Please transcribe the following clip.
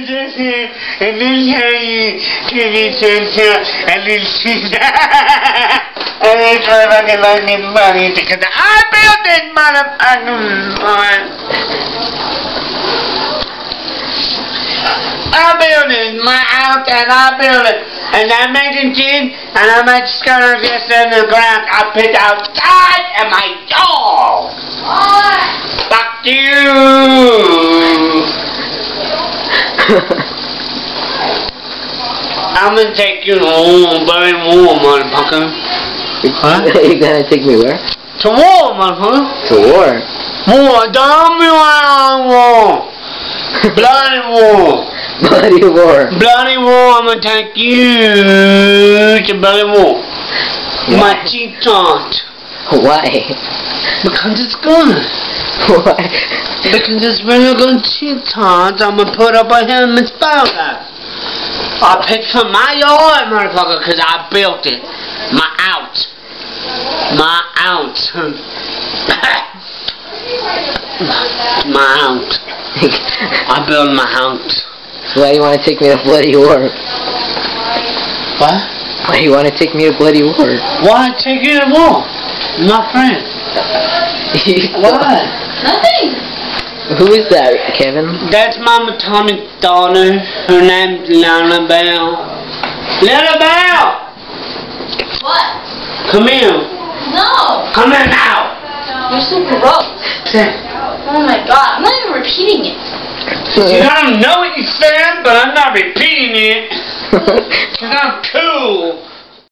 this here, and this is how you give it to yourself, and then she's and it's fucking money because I built this motherfucking one. I built it, my house, and I built it. And I made it in, and I made scutters just in the ground. I put outside and my dog. Fuck you. I'm gonna take you home, very warm, motherfucker. Huh? You gonna take me where? To war, motherfucker. To war? War, don't be war. Bloody war. Bloody war. Bloody war, I'm gonna take you to bloody war. Why? My teeth aren't. Why? Because it's good. Why? Because it's really good teeth aren't. I'm gonna put up a helmet powder. I picked from my yard, motherfucker, because I built it. My out. My out. My out. I built my house. Why you want to take me to bloody war? What? Why you want to take me to bloody war? Why take you to war? My friend. Why? Nothing. Who is that, Kevin? That's Mama Tommy's daughter. Her name's Lana Bell. Lana Bell! What? Come here. No. Come here now. You're so gross. Oh my god, I'm not even repeating it. See, I don't know what you said, but I'm not repeating it. Because I'm cool.